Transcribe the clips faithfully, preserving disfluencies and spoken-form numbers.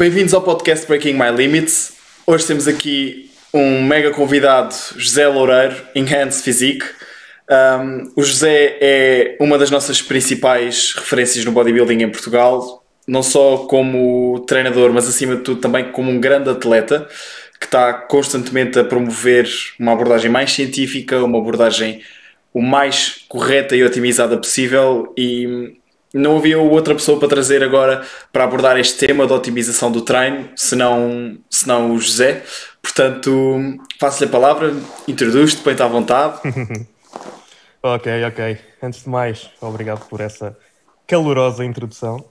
Bem-vindos ao podcast Breaking My Limits. Hoje temos aqui um mega convidado, José Loureiro, Enhance Physique. Um, o José é uma das nossas principais referências no bodybuilding em Portugal, não só como treinador, mas acima de tudo também como um grande atleta que está constantemente a promover uma abordagem mais científica, uma abordagem o mais correta e otimizada possível, e não havia outra pessoa para trazer agora para abordar este tema de otimização do treino, senão, senão o José. Portanto, faço-lhe a palavra, introduz-te, põe-te à vontade. Ok, ok. Antes de mais, obrigado por essa calorosa introdução.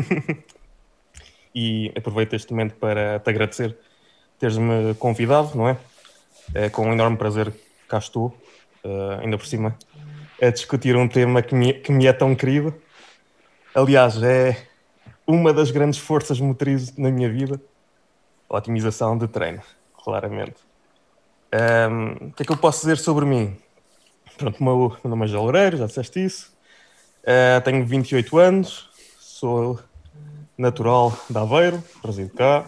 E aproveito este momento para te agradecer teres-me convidado, não é? É com um enorme prazer que cá estou, uh, ainda por cima, a discutir um tema que me, que me é tão querido. Aliás, é uma das grandes forças motrizes na minha vida, a otimização de treino, claramente. Um, o que é que eu posso dizer sobre mim? Pronto, o meu, meu nome é José Loureiro, já disseste isso. Uh, tenho vinte e oito anos, sou natural de Aveiro, resido cá.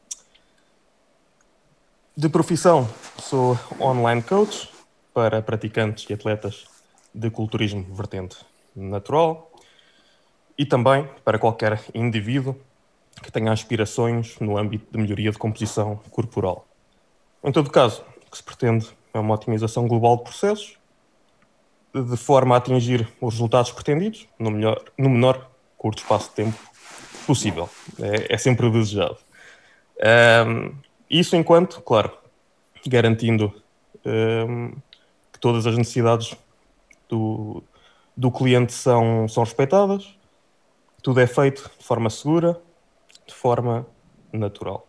De profissão, sou online coach para praticantes e atletas de culturismo vertente natural e também para qualquer indivíduo que tenha aspirações no âmbito de melhoria de composição corporal. Em todo caso, o que se pretende é uma otimização global de processos, de forma a atingir os resultados pretendidos no, melhor, no menor curto espaço de tempo possível. É, é sempre o desejado. Um, isso enquanto, claro, garantindo um, que todas as necessidades do, do cliente são, são respeitadas, tudo é feito de forma segura, de forma natural.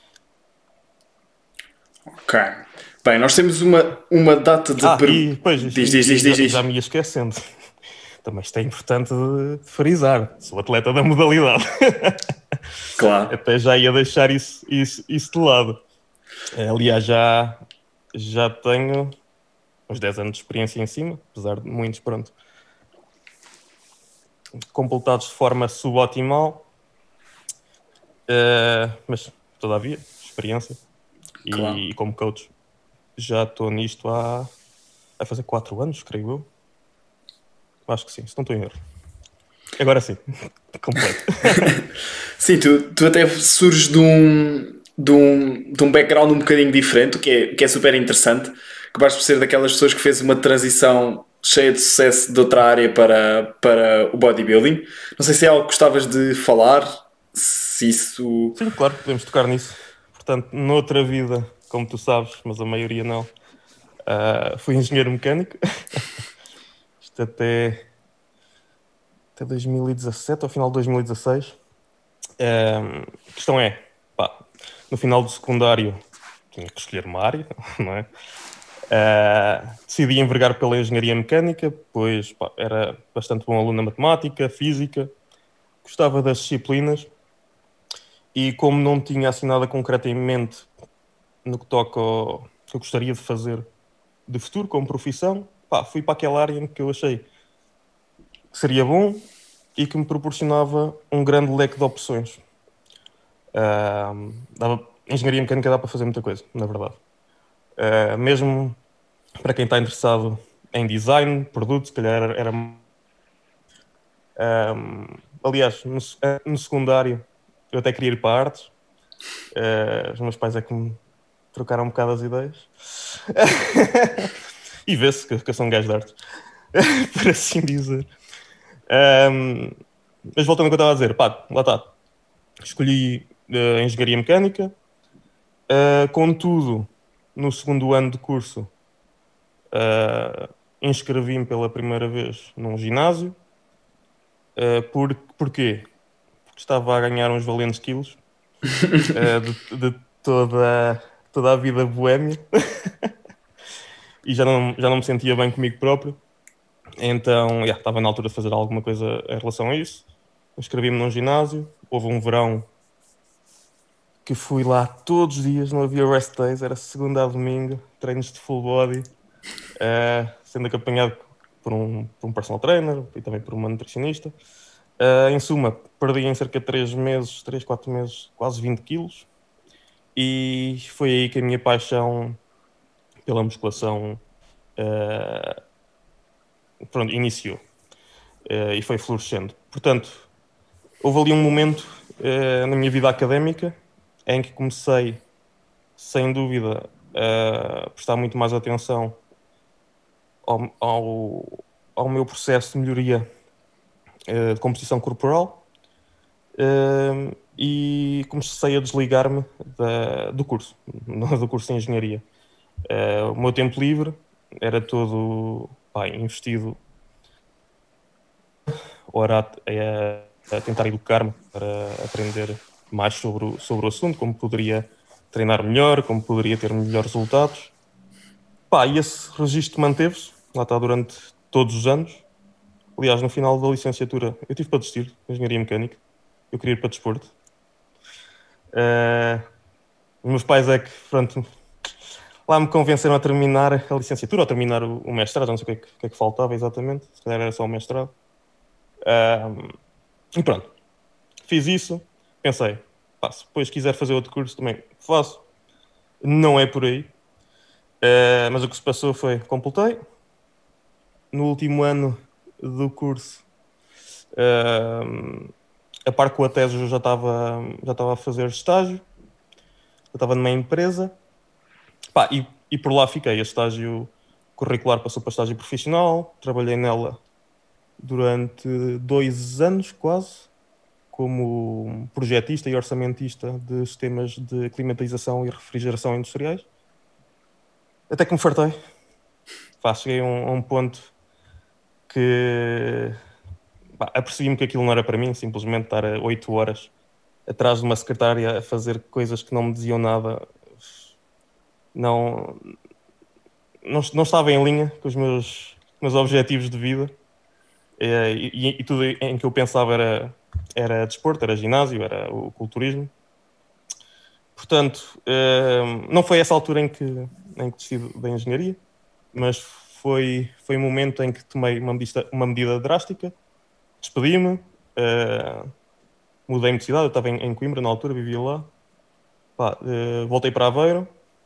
Ok. Bem, nós temos uma, uma data de... Ah, per... e depois, diz, e, diz, diz, e diz, já, diz. já me ia esquecendo. Também isto é importante de frisar. Sou atleta da modalidade. Claro. Até já ia deixar isso, isso, isso de lado. Aliás, já, já tenho uns dez anos de experiência em cima, apesar de muitos, pronto, completados de forma suboptimal. Uh, mas, todavia, experiência. E, Claro. e como coach, já estou nisto há... vai fazer quatro anos, creio eu. Acho que sim, se não estou em erro. Agora sim, completo. Sim, tu, tu até surges de um, de, um, de um background um bocadinho diferente, o que é, que é super interessante, que vais por ser daquelas pessoas que fez uma transição cheia de sucesso de outra área para, para o bodybuilding. Não sei se é algo que gostavas de falar, se isso... Sim, claro, podemos tocar nisso. Portanto, noutra vida, como tu sabes, mas a maioria não, uh, fui engenheiro mecânico. Isto até, até dois mil e dezassete, ao final de dois mil e dezasseis. Um, a questão é, pá, no final do secundário tinha que escolher uma área, não é? Uh, decidi envergar pela engenharia mecânica, pois pá, era bastante bom aluno na matemática, física, gostava das disciplinas e como não tinha assim nada concreto em mente no que toca ao que eu gostaria de fazer de futuro como profissão, pá, fui para aquela área em que eu achei que seria bom e que me proporcionava um grande leque de opções. Uh, dava, engenharia mecânica dá para fazer muita coisa, na verdade. Uh, mesmo para quem está interessado em design, produto, se calhar era... era um, aliás, no, no secundário eu até queria ir para artes. Uh, os meus pais é que me trocaram um bocado as ideias. E vê-se que, que eu sou um gajo de artes. Por assim dizer. Um, mas voltando ao que eu estava a dizer, pá, lá está. Escolhi uh, engenharia mecânica. Uh, contudo, no segundo ano de curso, uh, inscrevi-me pela primeira vez num ginásio. Uh, por, porquê? Porque estava a ganhar uns valentes quilos uh, de, de toda, toda a vida boémia. E já não, já não me sentia bem comigo próprio. Então, yeah, estava na altura de fazer alguma coisa em relação a isso. Inscrevi-me num ginásio. Houve um verão que fui lá todos os dias, não havia rest days, era segunda a domingo, treinos de full body, uh, sendo acompanhado por um, por um personal trainer e também por uma nutricionista. Uh, em suma, perdi em cerca de três meses, três, quatro meses, quase vinte quilos. E foi aí que a minha paixão pela musculação uh, pronto, iniciou. Uh, e foi florescendo. Portanto, houve ali um momento uh, na minha vida académica em que comecei, sem dúvida, a prestar muito mais atenção ao, ao, ao meu processo de melhoria uh, de composição corporal. Uh, e comecei a desligar-me da, do curso, do curso de Engenharia. Uh, o meu tempo livre era todo pá, investido ora a, a tentar educar-me para aprender mais sobre o, sobre o assunto, como poderia treinar melhor, como poderia ter melhores resultados. Pá, e esse registro manteve-se, lá está, durante todos os anos. Aliás, no final da licenciatura, eu tive para desistir de Engenharia Mecânica. Eu queria ir para desporto. Uh, os meus pais é que, pronto, lá me convenceram a terminar a licenciatura, ou a terminar o, o mestrado, não sei o que é que, que, é que faltava exatamente, se calhar era só o mestrado. Uh, e pronto, fiz isso, pensei, pá, se depois quiser fazer outro curso também faço, não é por aí. Uh, mas o que se passou foi, completei, no último ano do curso, uh, a par com a tese eu já estava já estava a fazer estágio, eu estava numa empresa, pá, e, e por lá fiquei. A estágio curricular passou para estágio profissional, trabalhei nela durante dois anos quase, como projetista e orçamentista de sistemas de climatização e refrigeração industriais, até que me fartei. Pá, cheguei a um, a um ponto que pá, apercebi-me que aquilo não era para mim, simplesmente estar oito horas atrás de uma secretária a fazer coisas que não me diziam nada, não, não, não estava em linha com os meus, meus objetivos de vida. E, e, e tudo em que eu pensava era, era desporto, era ginásio, era o culturismo. Portanto, não foi essa altura em que, em que decidi da engenharia, mas foi, foi um momento em que tomei uma medida, uma medida drástica, despedi-me, uh, mudei-me de cidade, eu estava em, em Coimbra na altura, vivia lá, pá, uh, voltei para Aveiro,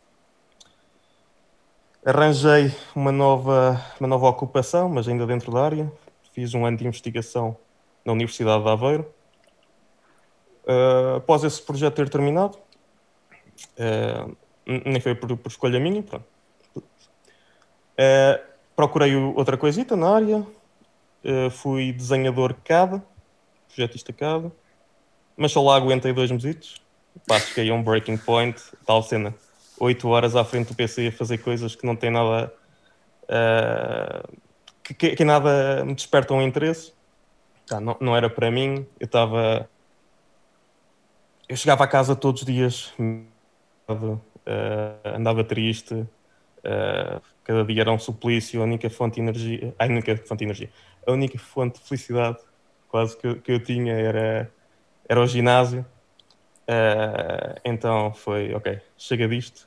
arranjei uma nova, uma nova ocupação, mas ainda dentro da área, fiz um ano de investigação na Universidade de Aveiro. Uh, após esse projeto ter terminado, uh, nem foi por, por escolha minha, pronto. Uh, procurei outra coisita na área, uh, fui desenhador C A D, projetista C A D, mas só lá aguentei dois mesitos. Pá, cheguei a um breaking point, tal cena, oito horas à frente do P C a fazer coisas que não têm nada, uh, que, que, que nada me despertam interesse. Ah, não, não era para mim. Eu estava, eu chegava a casa todos os dias, uh, andava triste. Uh, cada dia era um suplício. A única fonte de energia, a única fonte de energia, a única fonte de felicidade quase que, que eu tinha era, era o ginásio. Uh, então foi, ok, chega disto,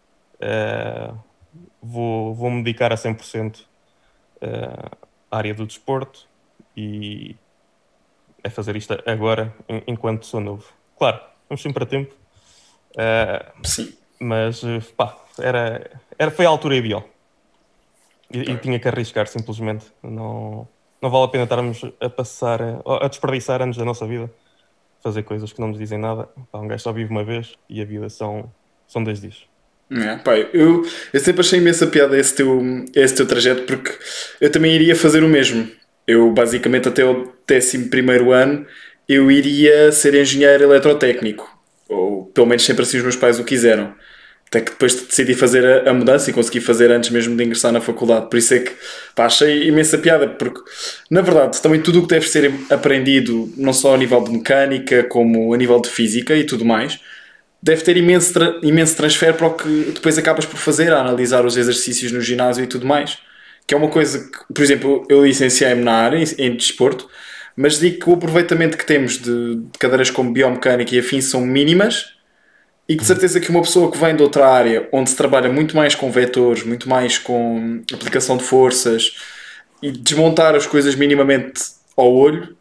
uh, vou, vou me dedicar a cem por cento uh, à área do desporto e é fazer isto agora enquanto sou novo. Claro, vamos sempre a tempo, uh, Sim. mas pá, era, era, foi a altura ideal e, e tinha que arriscar simplesmente. Não, não vale a pena estarmos a passar, a desperdiçar anos da nossa vida fazer coisas que não nos dizem nada. Pá, um gajo só vive uma vez e a vida são, são dois dias. É, pá, eu, eu sempre achei imensa piada esse teu, esse teu trajeto, porque eu também iria fazer o mesmo. Eu basicamente até o décimo primeiro ano eu iria ser engenheiro eletrotécnico, ou pelo menos sempre assim os meus pais o quiseram. Até que depois decidi fazer a, a mudança e consegui fazer antes mesmo de ingressar na faculdade. Por isso é que pá, achei imensa piada, porque na verdade também tudo o que deve ser aprendido, não só a nível de mecânica como a nível de física e tudo mais, deve ter imenso, tra imenso transfer para o que depois acabas por fazer, a analisar os exercícios no ginásio e tudo mais. Que é uma coisa que, por exemplo, eu licenciei-me na área, em, em desporto, mas digo que o aproveitamento que temos de, de cadeiras como biomecânica e afins são mínimas, e de certeza que uma pessoa que vem de outra área, onde se trabalha muito mais com vetores, muito mais com aplicação de forças, e desmontar as coisas minimamente ao olho, pá,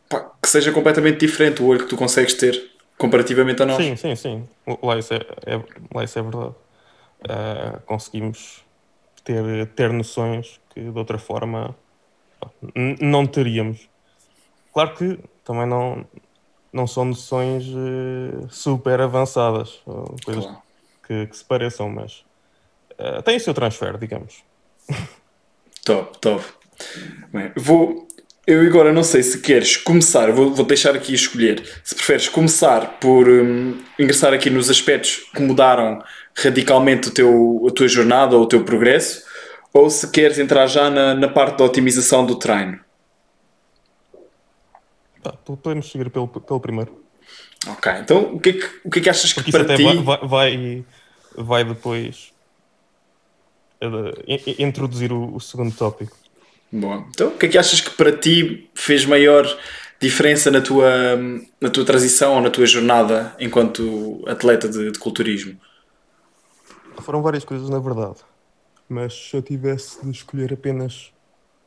que seja completamente diferente o olho que tu consegues ter comparativamente a nós. Sim, sim, sim. Lá isso é, é, lá isso é verdade. Uh, conseguimos ter, ter noções que de outra forma pá, n- não teríamos. Claro que também não, não são noções eh, super avançadas, ou coisas Claro. que, que se pareçam, mas eh, tem o seu transfer, digamos. Top, top. Bem, vou. Eu agora não sei se queres começar, vou, vou deixar aqui a escolher. Se preferes começar por hum, ingressar aqui nos aspectos que mudaram radicalmente o teu, a tua jornada ou o teu progresso, ou se queres entrar já na, na parte da otimização do treino. Pá, po- podemos seguir pelo, pelo primeiro, Ok, então o que é que, o que, é que achas que porque isso para até vai, ti. vai, vai, vai depois eh, in- introduzir o, o segundo tópico. Bom, então o que é que achas que para ti fez maior diferença na tua, na tua transição ou na tua jornada enquanto atleta de, de culturismo? Foram várias coisas, na verdade, mas se eu tivesse de escolher apenas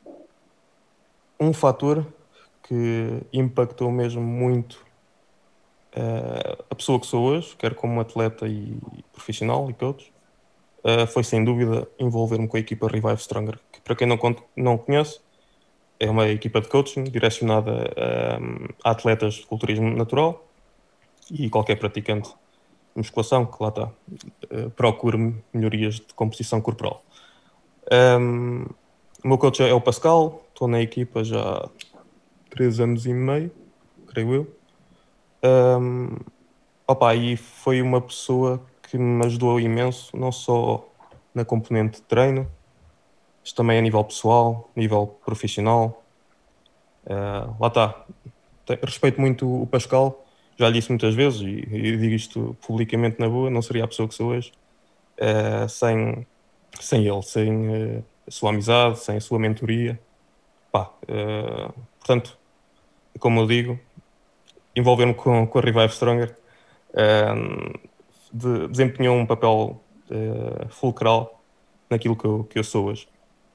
um fator que impactou mesmo muito eh, a pessoa que sou hoje, quer como atleta e profissional e coach, eh, foi sem dúvida envolver-me com a equipa Revive Stronger, que para quem não, con- não conhece, é uma equipa de coaching direcionada eh, a atletas de culturismo natural e qualquer praticante de musculação que lá está, eh, procure melhorias de composição corporal. Um, o meu coach é o Pascal, estou na equipa já há três anos e meio, creio eu. Um, opa, e foi uma pessoa que me ajudou imenso, não só na componente de treino, mas também a nível pessoal, nível profissional. Uh, lá está. Te- Respeito muito o Pascal, já lhe disse muitas vezes e, e digo isto publicamente na boa, não seria a pessoa que sou hoje uh, sem, sem ele, sem uh, a sua amizade, sem a sua mentoria. Pá, uh, portanto, como eu digo, envolver-me com, com a Revive Stronger uh, de- desempenhou um papel uh, fulcral naquilo que eu, que eu sou hoje.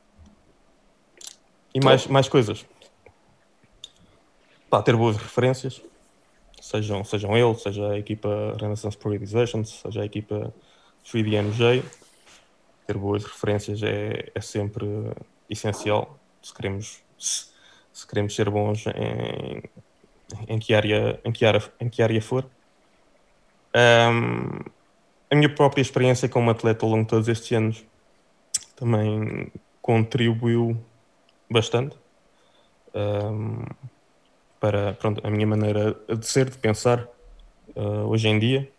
E mais, Top. mais coisas. Pá, ter boas referências, sejam, sejam ele, seja a equipa Renaissance Periodization, seja a equipa três D M J. Ter boas referências é, é sempre essencial se queremos, se, se queremos ser bons em, em, que área, em, que área, em que área for. Um, a minha própria experiência como atleta ao longo de todos estes anos também contribuiu bastante um, para pronto, a minha maneira de ser, de pensar uh, hoje em dia.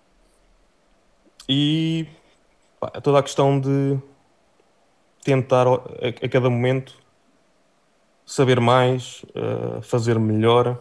E pá, toda a questão de tentar a, a cada momento saber mais, uh, fazer melhor.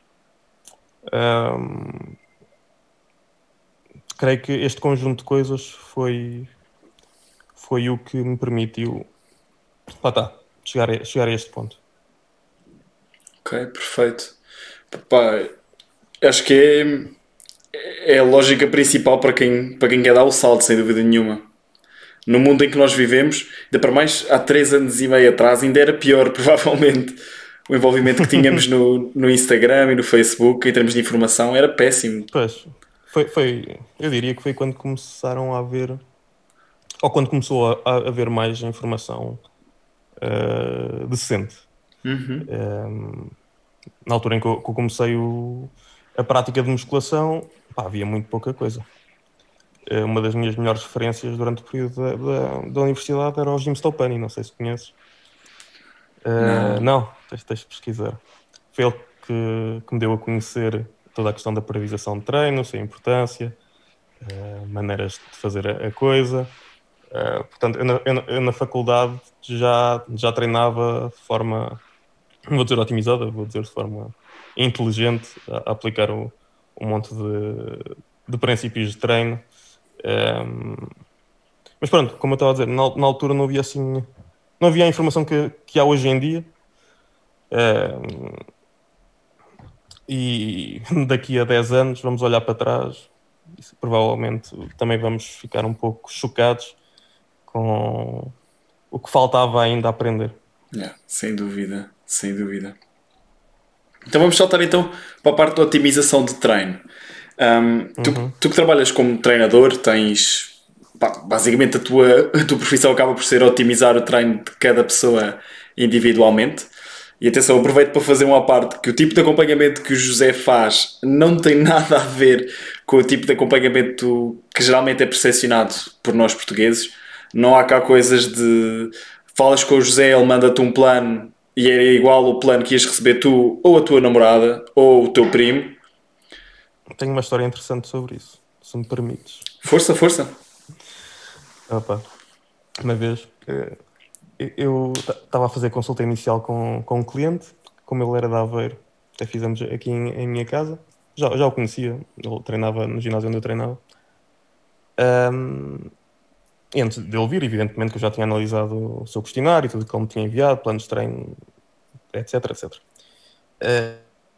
Um, creio que este conjunto de coisas foi, foi o que me permitiu lá tá, chegar, a, chegar a este ponto. Ok, perfeito. Pá, acho que é, é a lógica principal para quem, para quem quer dar o salto, sem dúvida nenhuma. No mundo em que nós vivemos, ainda para mais há três anos e meio atrás, ainda era pior, provavelmente. O envolvimento que tínhamos no, no Instagram e no Facebook em termos de informação era péssimo. Pois, foi, foi, eu diria que foi quando começaram a haver, ou quando começou a, a haver mais informação uh, decente. Um, na altura em que eu, que eu comecei o, a prática de musculação, pá, havia muito pouca coisa. Uh, uma das minhas melhores referências durante o período da, da, da universidade era o Jim Stoppani, não sei se conheces. Uh, Não. não, tens, tens de pesquisar. Foi ele que, que me deu a conhecer toda a questão da periodização de treino, a sua importância, uh, maneiras de fazer a, a coisa. Uh, portanto, eu na, eu, na, eu na faculdade já, já treinava de forma, não vou dizer otimizada, vou dizer de forma inteligente, a, a aplicar um, um monte de, de princípios de treino. Um, mas pronto, como eu estava a dizer, na, na altura não havia assim, não havia a informação que, que há hoje em dia. Um, e daqui a dez anos vamos olhar para trás e provavelmente também vamos ficar um pouco chocados com o que faltava ainda aprender. Yeah, sem dúvida, sem dúvida. Então vamos saltar então para a parte da otimização de treino. Um, tu, Uhum. tu que trabalhas como treinador, tens pá, basicamente a tua, a tua profissão acaba por ser otimizar o treino de cada pessoa individualmente. E atenção, aproveito para fazer uma parte que o tipo de acompanhamento que o José faz não tem nada a ver com o tipo de acompanhamento que geralmente é percepcionado por nós portugueses. Não há cá coisas de falas com o José, ele manda-te um plano e é igual o plano que ias receber tu, ou a tua namorada, ou o teu primo. Tenho uma história interessante sobre isso, se me permites. Força, força. Opa, uma vez eh, eu estava a fazer consulta inicial com, com um cliente, como ele era de Aveiro, até fizemos aqui em, em minha casa. Já, já o conhecia, ele treinava no ginásio onde eu treinava. Um, e antes dele vir, evidentemente que eu já tinha analisado o seu questionário, tudo que ele me tinha enviado, planos de treino, etc, etcétera. Uh,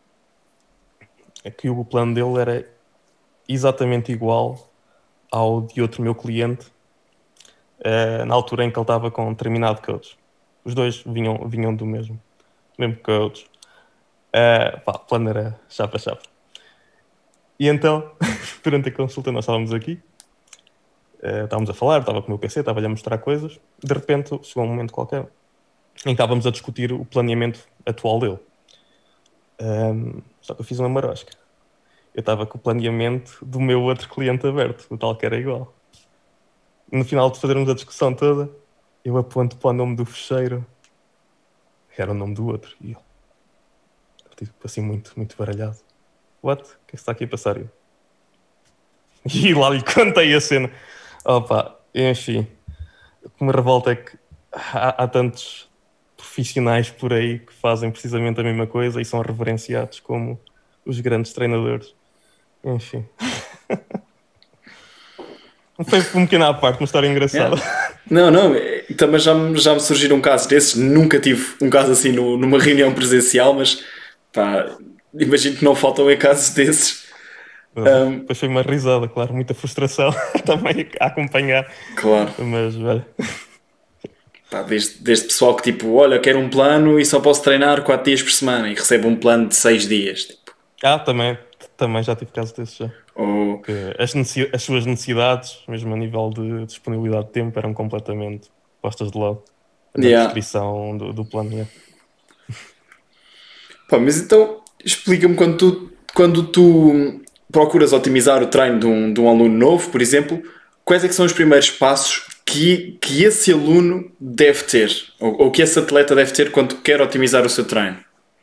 é que o plano dele era exatamente igual ao de outro meu cliente, uh, na altura em que ele estava com um determinado coach. Os dois vinham, vinham do mesmo, mesmo coach. Uh, pá, o plano era chapa a chapa. E então, durante a consulta, nós estávamos aqui, uh, estávamos a falar, estava com o meu P C, estava-lhe a mostrar coisas. De repente, chegou um momento qualquer em que estávamos a discutir o planeamento atual dele. Um, só que eu fiz uma marosca. Eu estava com o planeamento do meu outro cliente aberto, o tal que era igual. No final de fazermos a discussão toda, eu aponto para o nome do fecheiro, que era o nome do outro, e ele, tipo, assim, muito, muito baralhado. What? O que é que está aqui a passar? Eu? E lá lhe contei a cena. Opa, enfim, o que me revolta é que há, há tantos profissionais por aí que fazem precisamente a mesma coisa e são reverenciados como os grandes treinadores. Enfim. Foi um pequeno à parte, uma história engraçada. Yeah. Não, não, é, também já, me- já me surgiram casos desses. Nunca tive um caso assim no- numa reunião presencial, mas pá, imagino que não faltam em casos desses. Um, Depois foi uma risada, claro, muita frustração também a acompanhar. claro. Mas, velho, Pá, desde, desde pessoal que tipo, olha, quero um plano e só posso treinar quatro dias por semana e recebe um plano de seis dias. Tipo, ah, também, também já tive casos desses já. ou, Que as, necessi- as suas necessidades, mesmo a nível de disponibilidade de tempo, eram completamente postas de lado na yeah. descrição do, do plano. Yeah. Pá, mas então explica-me quando tu, quando tu procuras otimizar o treino de um, de um aluno novo, por exemplo, quais é que são os primeiros passos que, que esse aluno deve ter? Ou, ou que esse atleta deve ter quando quer otimizar o seu treino?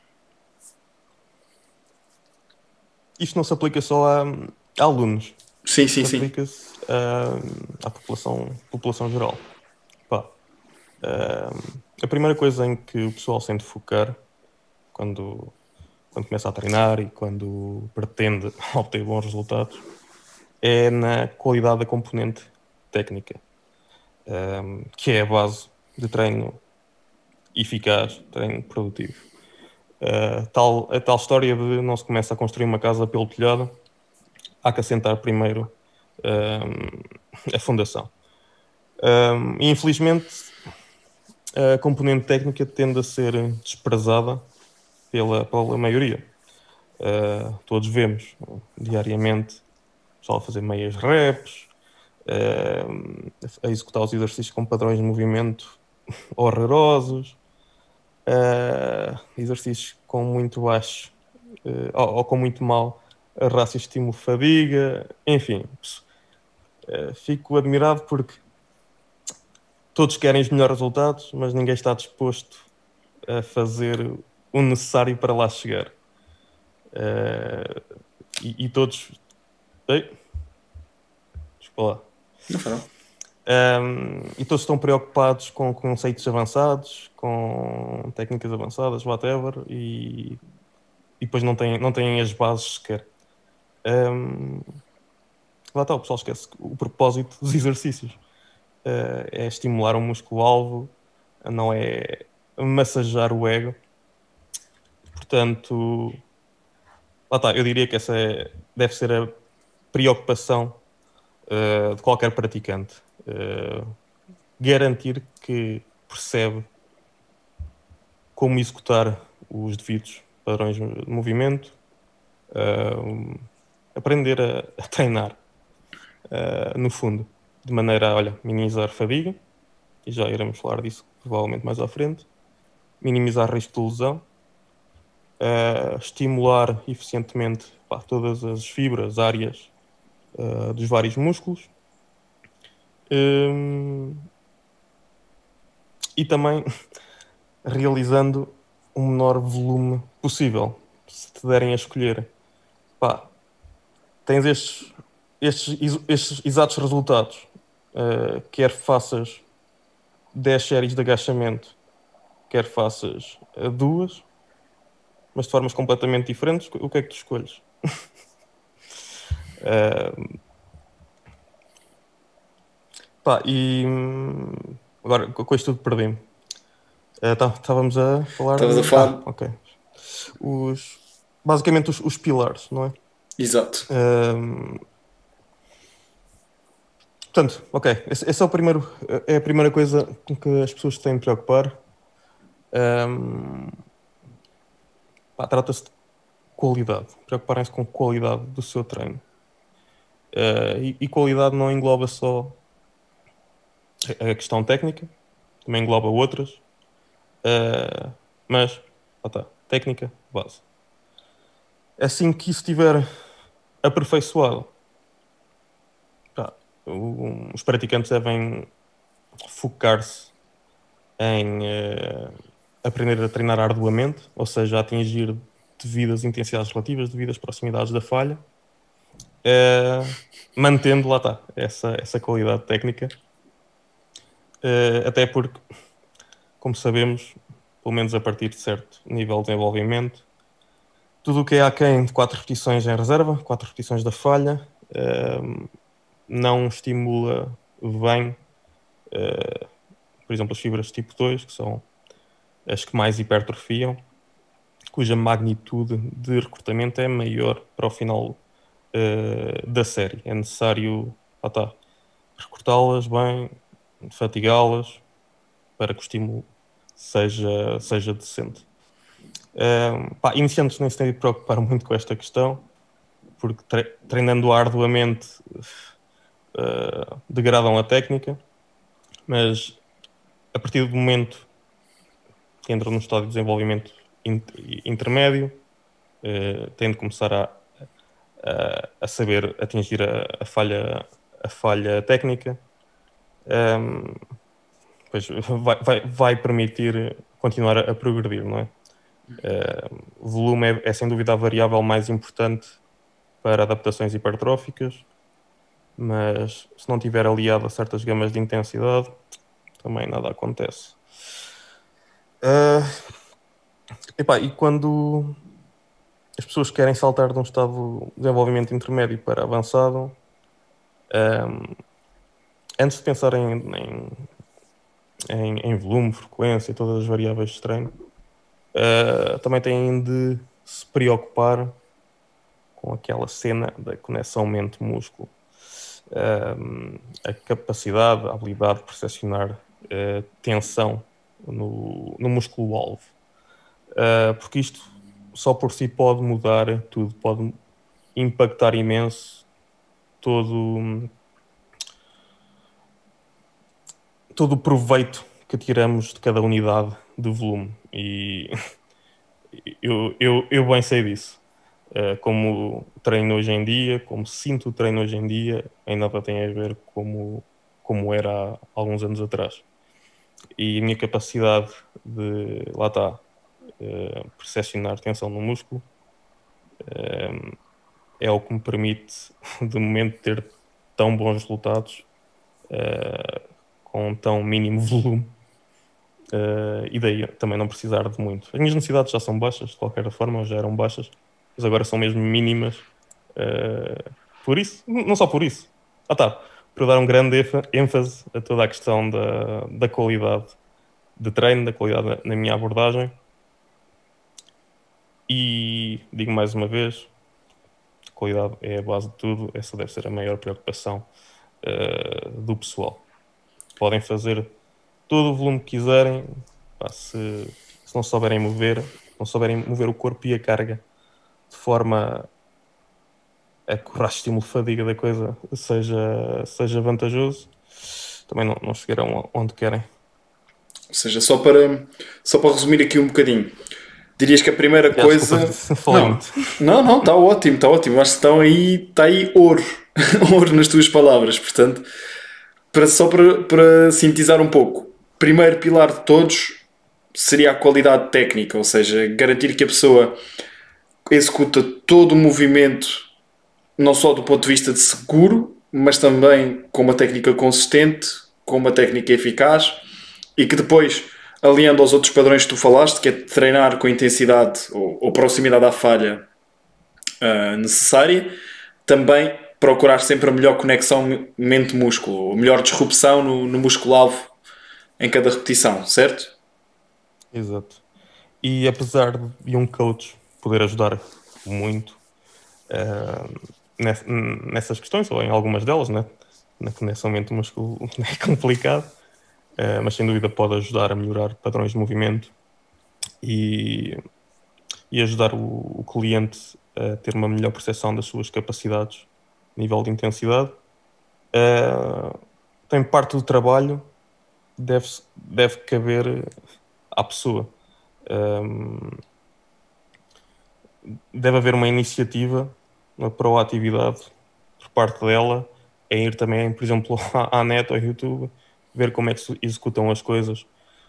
Isto não se aplica só a, a alunos, Sim, sim, isto sim. aplica-se a- à população, população geral. Pá, ah, a primeira coisa em que o pessoal se tem de focar quando, quando começa a treinar e quando pretende obter bons resultados é na qualidade da componente técnica, um, que é a base de treino eficaz, treino produtivo. Uh, tal, a tal história de não se começa a construir uma casa pelo telhado, há que assentar primeiro um, a fundação. Um, e infelizmente a componente técnica tende a ser desprezada pela, pela maioria. Uh, todos vemos diariamente o pessoal a fazer meias reps, uh, a executar os exercícios com padrões de movimento horrorosos, uh, exercícios com muito baixo uh, ou, ou com muito mal rácio estímulo-fadiga, enfim. Uh, fico admirado porque todos querem os melhores resultados, mas ninguém está disposto a fazer o necessário para lá chegar. Uh, e, e todos... Ei, desculpa lá. Não farão. Um, e todos estão preocupados com conceitos avançados, com técnicas avançadas, whatever, e, e depois não têm, não têm as bases sequer. Um, lá está, o pessoal esquece que o propósito dos exercícios uh, é estimular o músculo-alvo, não é massagear o ego. Portanto, lá está, eu diria que essa é, deve ser a preocupação uh, de qualquer praticante. Uh, garantir que percebe como executar os devidos padrões de movimento, uh, aprender a, a treinar, uh, no fundo, de maneira a, olha, minimizar fadiga, e já iremos falar disso provavelmente mais à frente, minimizar risco de lesão, uh, estimular eficientemente pá, todas as fibras, áreas uh, dos vários músculos, um, e também realizando o menor volume possível. Se te derem a escolher, pá, tens estes, estes, estes exatos resultados, uh, quer faças dez séries de agachamento, quer faças uh, duas, mas de formas completamente diferentes, o que é que tu escolhes? uh, pá, e agora com isto tudo perdi-me. Uh, tá, estávamos a falar Estavas a de... Ah, falar? ok. Os, basicamente os, os pilares, não é? Exato. Um, portanto, ok, esse, esse é o primeiro, é a primeira coisa com que as pessoas têm de preocupar. Um, pá, trata-se de qualidade, preocuparem-se com a qualidade do seu treino. Uh, e, e qualidade não engloba só a questão técnica, também engloba outras, uh, mas, ah tá, técnica, base. Assim que isso estiver aperfeiçoado, pá, o- os praticantes devem focar-se em uh, aprender a treinar arduamente, ou seja, a atingir devidas intensidades relativas, devidas proximidades da falha, uh, mantendo, lá está, essa, essa qualidade técnica. Uh, até porque, como sabemos, pelo menos a partir de certo nível de desenvolvimento, tudo o que é aquém de quatro repetições em reserva, quatro repetições da falha, uh, não estimula bem, uh, por exemplo, as fibras tipo dois, que são as que mais hipertrofiam, cuja magnitude de recrutamento é maior para o final uh, da série. É necessário ah, tá, recrutá-las bem, fatigá-las, para que o estímulo seja, seja decente. Uh, pá, iniciantes nem se têm de preocupar muito com esta questão, porque tre treinando arduamente uh, degradam a técnica, mas a partir do momento que entram no estado de desenvolvimento intermédio, uh, têm de começar a, a, a saber atingir a, a, falha, a falha técnica, um, pois vai, vai, vai permitir continuar a, a progredir, não é? Uh, o volume é, é sem dúvida a variável mais importante para adaptações hipertróficas, mas se não tiver aliado a certas gamas de intensidade, também nada acontece. Uh, epá, e quando as pessoas querem saltar de um estado de desenvolvimento intermédio para avançado, um, antes de pensar em, em, em, em volume, frequência e todas as variáveis de treino, uh, também têm de se preocupar com aquela cena da conexão mente-músculo. Um, a capacidade, a habilidade de percepcionar uh, tensão no, no músculo-alvo. Uh, porque isto só por si pode mudar tudo, pode impactar imenso todo, todo o proveito que tiramos de cada unidade de volume. E eu, eu, eu bem sei disso. Uh, como treino hoje em dia, como sinto o treino hoje em dia, em nada tem a ver como, como era há alguns anos atrás. E a minha capacidade de, lá está, uh, percepcionar tensão no músculo uh, é o que me permite, de momento, ter tão bons resultados uh, com tão mínimo volume. Uh, e daí também não precisar de muito. As minhas necessidades já são baixas, de qualquer forma, já eram baixas, mas agora são mesmo mínimas. Uh, por isso, não só por isso. Ah tá, para dar um grande ênfase a toda a questão da, da qualidade de treino, da qualidade na, na minha abordagem. E digo mais uma vez, a qualidade é a base de tudo, essa deve ser a maior preocupação uh, do pessoal. Podem fazer todo o volume que quiserem, pá, se, se não souberem mover, não souberem mover o corpo e a carga de forma a que o rastro estímulo-fadiga da coisa seja, seja vantajoso, também não, não chegarão onde querem. Ou seja, só para, só para resumir aqui um bocadinho, dirias que a primeira Já, coisa. desculpa, falei Não, muito. não, não, está ótimo, está ótimo. Acho que estão aí, está aí ouro, ouro nas tuas palavras. Portanto, para, só para, para sintetizar um pouco, primeiro pilar de todos seria a qualidade técnica, ou seja, garantir que a pessoa executa todo o movimento, não só do ponto de vista de seguro, mas também com uma técnica consistente, com uma técnica eficaz e que depois, aliando aos outros padrões que tu falaste, que é treinar com intensidade ou, ou proximidade à falha uh, necessária, também procurar sempre a melhor conexão mente-músculo, a melhor disrupção no, no músculo-alvo em cada repetição, certo? Exato. E apesar de um coach poder ajudar muito uh, nessas questões, ou em algumas delas, né? Na conexão mente-músculo é complicado, uh, mas sem dúvida pode ajudar a melhorar padrões de movimento e, e ajudar o, o cliente a ter uma melhor percepção das suas capacidades, nível de intensidade. Uh, tem parte do trabalho deve, deve caber à pessoa. Um, deve haver uma iniciativa, uma proatividade por parte dela em ir também, por exemplo, à, à net ou ao YouTube, ver como é que se executam as coisas.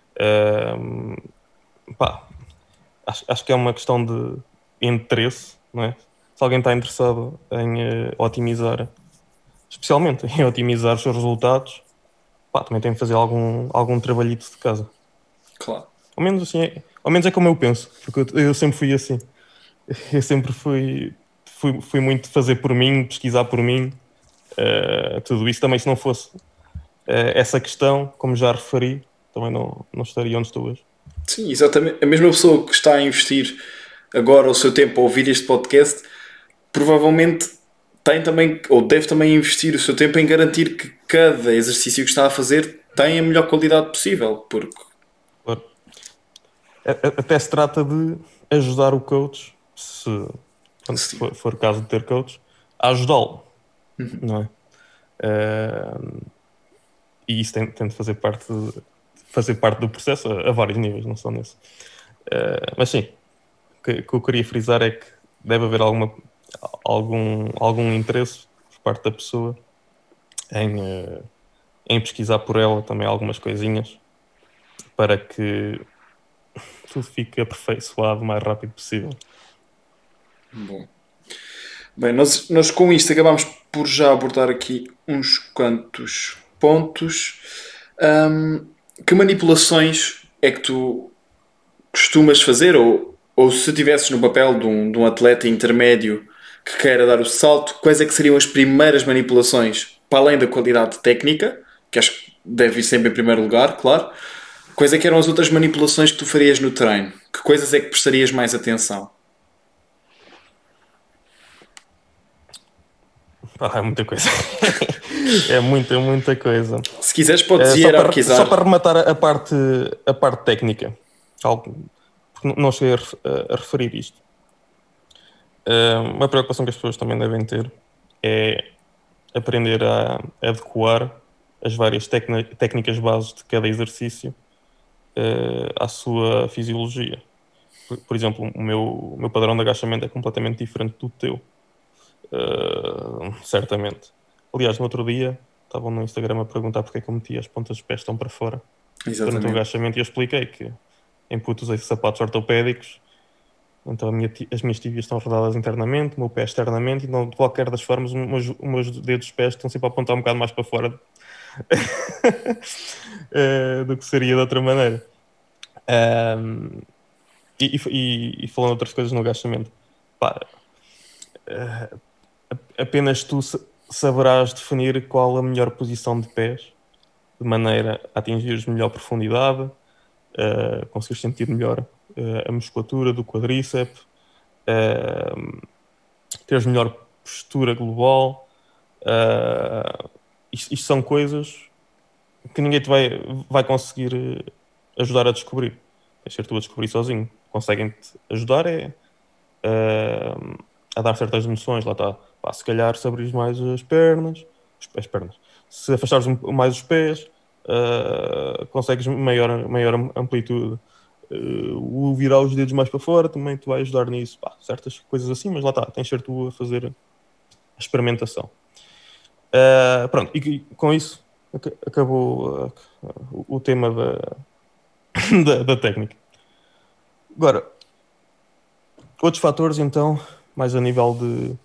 Um, pá, acho, acho que é uma questão de interesse, não é? Se alguém está interessado em uh, otimizar, especialmente em otimizar os seus resultados, pá, também tem que fazer algum, algum trabalhito de casa. Claro. Ao menos assim, é, ao menos é como eu penso, porque eu, eu sempre fui assim. Eu sempre fui, fui, fui muito fazer por mim, pesquisar por mim, uh, tudo isso. Também se não fosse uh, essa questão, como já referi, também não, não estaria onde estou hoje. Sim, exatamente. A mesma pessoa que está a investir agora o seu tempo a ouvir este podcast, provavelmente tem também, ou deve também investir o seu tempo em garantir que cada exercício que está a fazer tem a melhor qualidade possível, porque... Claro. Até se trata de ajudar o coach, se, se for, for caso de ter coach, a ajudá-lo, uhum. Não é? Uh, e isso tem, tem de fazer parte, de, fazer parte do processo a, a vários níveis, não só nesse. Uh, mas sim, o que, que eu queria frisar é que deve haver alguma, algum, algum interesse por parte da pessoa em, uh, em pesquisar por ela também algumas coisinhas para que tudo fique aperfeiçoado o mais rápido possível. Bom. Bem, nós, nós com isto acabamos por já abordar aqui uns quantos pontos. Um, que manipulações é que tu costumas fazer? Ou, ou se estivesses no papel de um, de um atleta intermédio que queira dar o salto, quais é que seriam as primeiras manipulações, para além da qualidade técnica, que acho que deve ir sempre em primeiro lugar, claro. Quais é que eram as outras manipulações que tu farias no treino? Que coisas é que prestarias mais atenção? Ah, é muita coisa. É muita, muita coisa. Se quiseres podes é, hierarquizar. Só para, só para rematar a parte, a parte técnica, algo, porque não cheguei a, a referir isto. Uma preocupação que as pessoas também devem ter é aprender a adequar as várias técnicas bases de cada exercício à sua fisiologia. Por, por exemplo, o meu, o meu padrão de agachamento é completamente diferente do teu. Uh, certamente. Aliás, no outro dia estavam no Instagram a perguntar porque é que eu metia as pontas dos pés estão para fora. Exatamente. Durante o agachamento, e eu expliquei que em puto usei sapatos ortopédicos, então a minha, as minhas tíbias estão rodadas internamente, o meu pé externamente, e não, de qualquer das formas os meus, os meus dedos dos pés estão sempre a apontar um bocado mais para fora uh, do que seria de outra maneira. Um, e, e, e falando de outras coisas no agachamento, pá, uh, apenas tu saberás definir qual a melhor posição de pés, de maneira a atingires melhor profundidade, uh, conseguires sentir melhor uh, a musculatura do quadríceps, uh, teres melhor postura global. Uh, isto, isto são coisas que ninguém te vai, vai conseguir ajudar a descobrir. É ser tu a descobrir sozinho. conseguem-te ajudar é uh, a dar certas emoções, lá está. Pá, se calhar se abrires mais as pernas, as pernas, se afastares mais os pés, uh, consegues maior, maior amplitude. Uh, o virar os dedos mais para fora também te vai ajudar nisso. Pá, certas coisas assim, mas lá está, tens de ser tu a fazer a experimentação. Uh, pronto, e com isso ac- acabou uh, o, o tema da, da, da técnica. Agora, outros fatores, então, mais a nível de,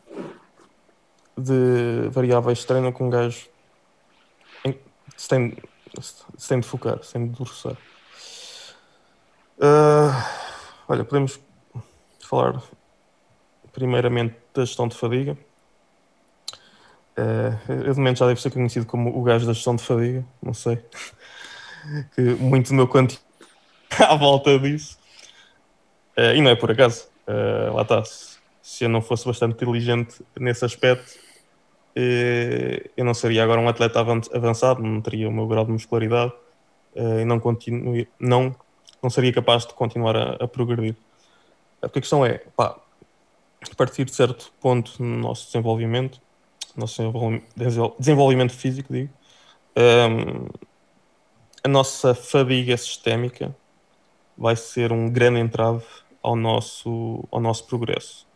de variáveis de treino que um gajo em- se, tem, se tem de focar, se tem de debruçar. Uh, olha, podemos falar primeiramente da gestão de fadiga. Uh, eu de momento já devo ser conhecido como o gajo da gestão de fadiga, não sei. Que muito do meu conteúdo à volta disso. Uh, e não é por acaso. Uh, lá está. Se, se eu não fosse bastante inteligente nesse aspecto, uh, eu não seria agora um atleta avançado, não teria o meu grau de muscularidade uh, e não, continue, não, não seria capaz de continuar a, a progredir. Porque a questão é, pá, a partir de certo ponto no nosso desenvolvimento, nosso desenvolvimento físico, digo, um, a nossa fadiga sistémica vai ser um grande entrave ao nosso, ao nosso progresso.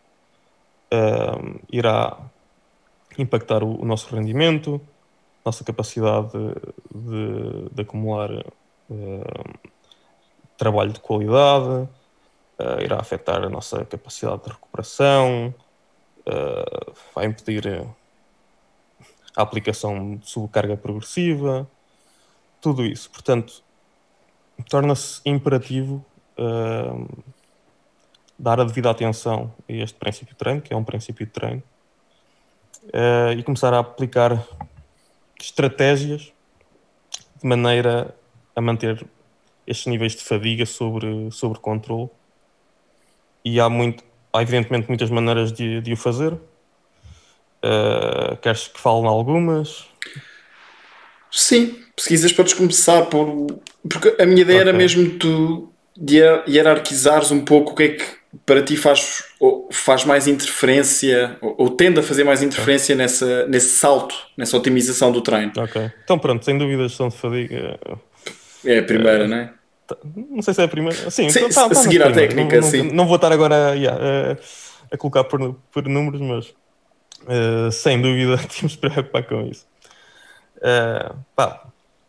Um, irá impactar o, o nosso rendimento, nossa capacidade de, de, de acumular um, trabalho de qualidade, uh, irá afetar a nossa capacidade de recuperação, uh, vai impedir a aplicação de sobrecarga progressiva, tudo isso. Portanto, torna-se imperativo uh, dar a devida atenção a este princípio de treino, que é um princípio de treino, uh, e começar a aplicar estratégias de maneira a manter estes níveis de fadiga sobre, sobre controle. E há, muito, há evidentemente muitas maneiras de, de o fazer. Uh, queres que fale em algumas? Sim, se quiseres podes começar por... Porque a minha ideia okay. era mesmo tu de hierarquizares um pouco o que é que para ti faz, ou faz mais interferência, ou, ou tende a fazer mais interferência okay. nessa, nesse salto, nessa otimização do treino. Ok. Então pronto, sem dúvida a gestão de fadiga... É a primeira, uh, não é? Não sei se é a primeira. Sim, sim tá, a tá seguir à técnica, não, sim. Não, não vou estar agora yeah, a, a colocar por, por números, mas uh, sem dúvida temos de preocupar com isso. Uh, pá,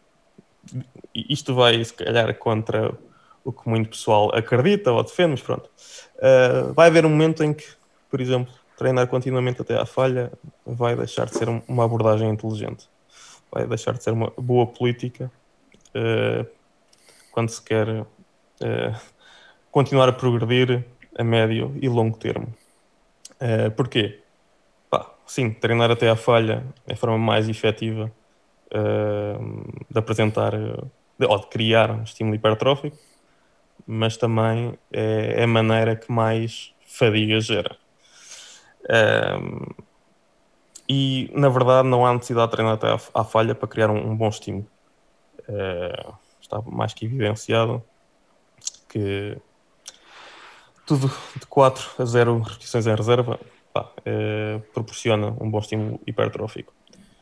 isto vai, se calhar, contra o que muito pessoal acredita ou defende, mas pronto. Uh, vai haver um momento em que, por exemplo, treinar continuamente até à falha vai deixar de ser uma abordagem inteligente. Vai deixar de ser uma boa política uh, quando se quer uh, continuar a progredir a médio e longo termo. Uh, porquê? Pá, sim, treinar até à falha é a forma mais efetiva uh, de apresentar de, ou de criar um estímulo hipertrófico, mas também é, é a maneira que mais fadiga gera. Uh, e, na verdade, não há necessidade de treinar até à, à falha para criar um, um bom estímulo. Uh, está mais que evidenciado que tudo de quatro a zero repetições em reserva pá, uh, proporciona um bom estímulo hipertrófico.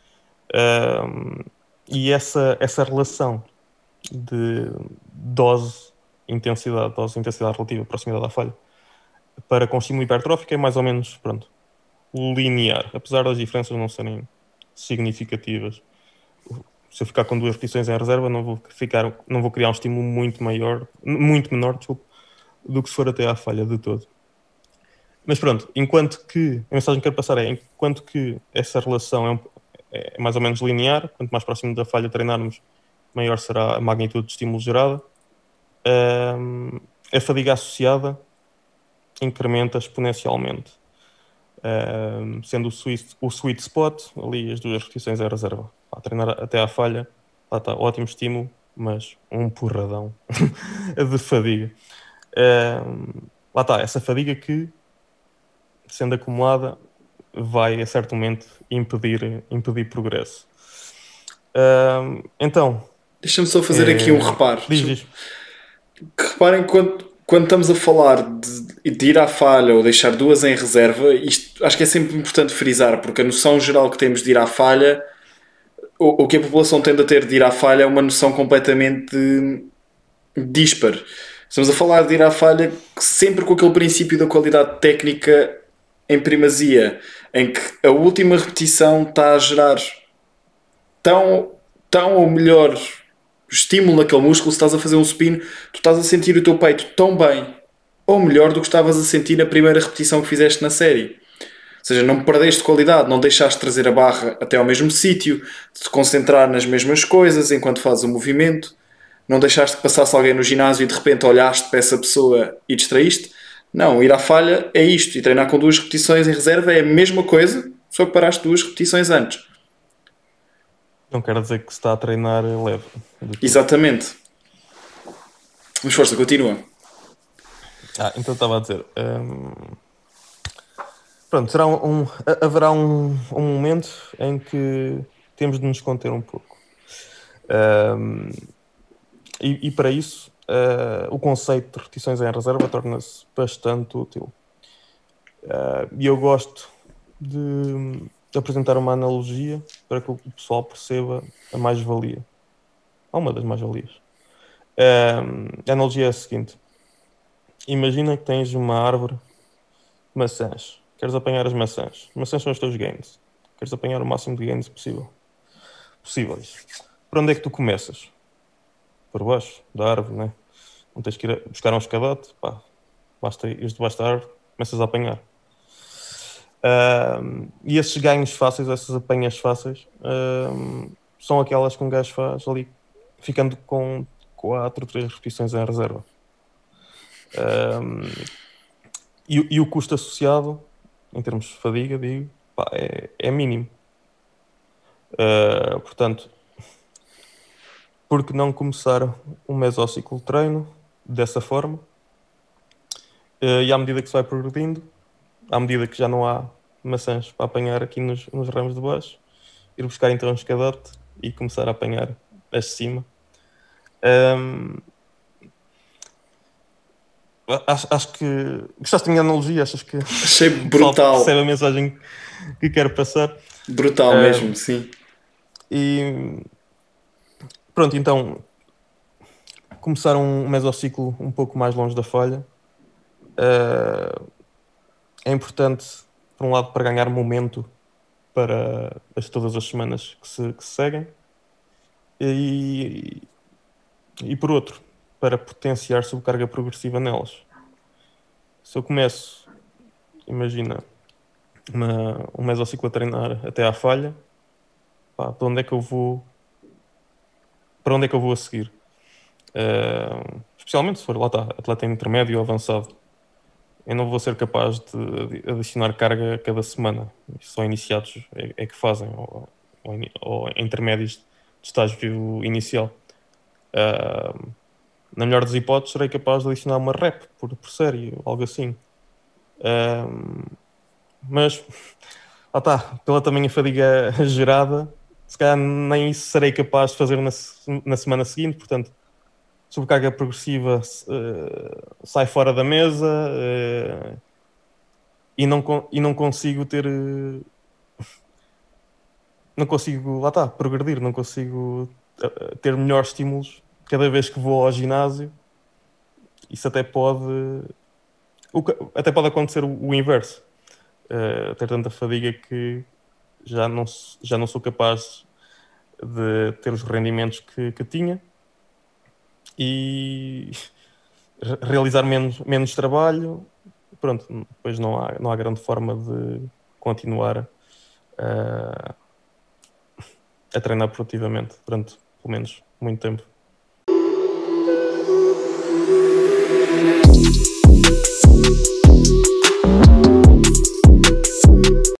Uh, e essa, essa relação de dose-intensidade, dose-intensidade relativa, proximidade à falha, para com estímulo hipertrófico é mais ou menos, pronto, linear, apesar das diferenças não serem significativas. Se eu ficar com duas repetições em reserva, não vou, ficar, não vou criar um estímulo muito maior, muito menor, desculpa, do que se for até à falha de todo. Mas pronto, enquanto que, a mensagem que quero passar é, enquanto que essa relação é, um, é mais ou menos linear, quanto mais próximo da falha treinarmos, maior será a magnitude de estímulo gerada, um, a fadiga associada incrementa exponencialmente, um, sendo o sweet, o sweet spot ali as duas repetições em reserva. A treinar até à falha, lá está, ótimo estímulo, mas um porradão de fadiga. Um, lá está, essa fadiga que, sendo acumulada, vai a certo momento impedir, impedir progresso. Um, então, deixa-me só fazer é... aqui um reparo. Diz, diz. Que reparem quando quando estamos a falar de, de ir à falha ou deixar duas em reserva, isto acho que é sempre importante frisar, porque a noção geral que temos de ir à falha, o, o que a população tende a ter de ir à falha é uma noção completamente dispar. Estamos a falar de ir à falha sempre com aquele princípio da qualidade técnica em primazia, em que a última repetição está a gerar tão, tão ou melhor estímulo naquele músculo. Se estás a fazer um spin, tu estás a sentir o teu peito tão bem ou melhor do que estavas a sentir na primeira repetição que fizeste na série. Ou seja, não perdeste qualidade, não deixaste de trazer a barra até ao mesmo sítio, de te concentrar nas mesmas coisas enquanto fazes o movimento, não deixaste que passasse alguém no ginásio e de repente olhaste para essa pessoa e distraíste. Não, ir à falha é isto, e treinar com duas repetições em reserva é a mesma coisa, só que paraste duas repetições antes. Não quer dizer que se está a treinar leve. Exatamente. Mas força, continua. Ah, então estava a dizer... hum, Pronto, será um, um- ha- haverá um, um momento em que temos de nos conter um pouco. Hum, e, e para isso, ah, o conceito de repetições em reserva torna-se bastante útil. Ah, E eu gosto de, de apresentar uma analogia para que o pessoal perceba a mais-valia. Há uma das mais-valias. Hum, a analogia é a seguinte. Imagina que tens uma árvore de maçãs. Queres apanhar as maçãs. As maçãs são os teus gains. Queres apanhar o máximo de gains possível. possíveis. Por onde é que tu começas? Por baixo da árvore, né? Não tens que ir a buscar um escadote. Pá, basta ir debaixo da árvore, começas a apanhar. Ahm, e esses ganhos fáceis, essas apanhas fáceis, ahm, são aquelas que um gajo faz ali, ficando com quatro, três repetições em reserva. Ahm, e, o- e o custo associado, em termos de fadiga, digo, pá, é, é mínimo. Ah, portanto, por que não começar um mesociclo de treino dessa forma? Ah, e à medida que se vai progredindo, à medida que já não há maçãs para apanhar aqui nos, nos ramos de baixo, ir buscar então um escadote e começar a apanhar as de cima. Ahm, acho, acho que gostaste da minha analogia, achas que Achei o pessoal brutal. percebe a mensagem que quero passar? Brutal Ahm, mesmo, sim. e pronto, então começar um mesociclo um pouco mais longe da falha. Ah, é importante, por um lado, para ganhar momento para as, todas as semanas que se, que se seguem, e, e por outro, para potenciar sobrecarga progressiva nelas. Se eu começo, imagina, uma, um mesociclo a treinar até à falha, pá, de onde é que eu vou, para onde é que eu vou a seguir? Ah, especialmente se for, lá está, atleta intermédio ou avançado. Eu não vou ser capaz de de adicionar carga cada semana. Só iniciados é, é que fazem, ou, ou, ini- ou intermédios de estágio inicial. Ah, na melhor das hipóteses, serei capaz de adicionar uma rep por, por série, ou algo assim. Ah, mas, lá está, pela também a fadiga gerada, se calhar nem isso serei capaz de fazer na, se- na semana seguinte. Portanto, sobrecarga progressiva eh, sai fora da mesa, eh, e, não, con- e não consigo ter. eh, não consigo, lá está, progredir, não consigo eh, ter melhores estímulos cada vez que vou ao ginásio. Isso até pode. o que- até pode acontecer o, o inverso. Eh, ter tanta fadiga que já não, s- já não sou capaz de ter os rendimentos que, que tinha e re- realizar menos, menos trabalho. Pronto, depois não há, não há grande forma de continuar a, a treinar produtivamente durante pelo menos muito tempo.